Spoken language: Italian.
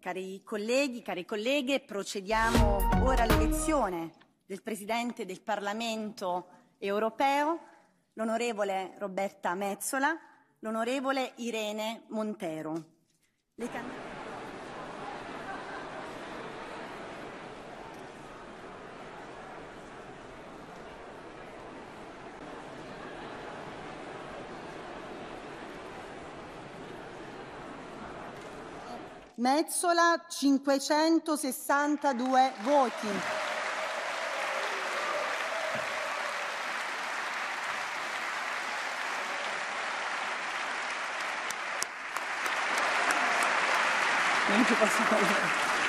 Cari colleghi, cari colleghe, procediamo ora all'elezione del Presidente del Parlamento europeo, l'onorevole Roberta Metsola, l'onorevole Irene Montero. Metsola 562 voti. Non ci posso fare.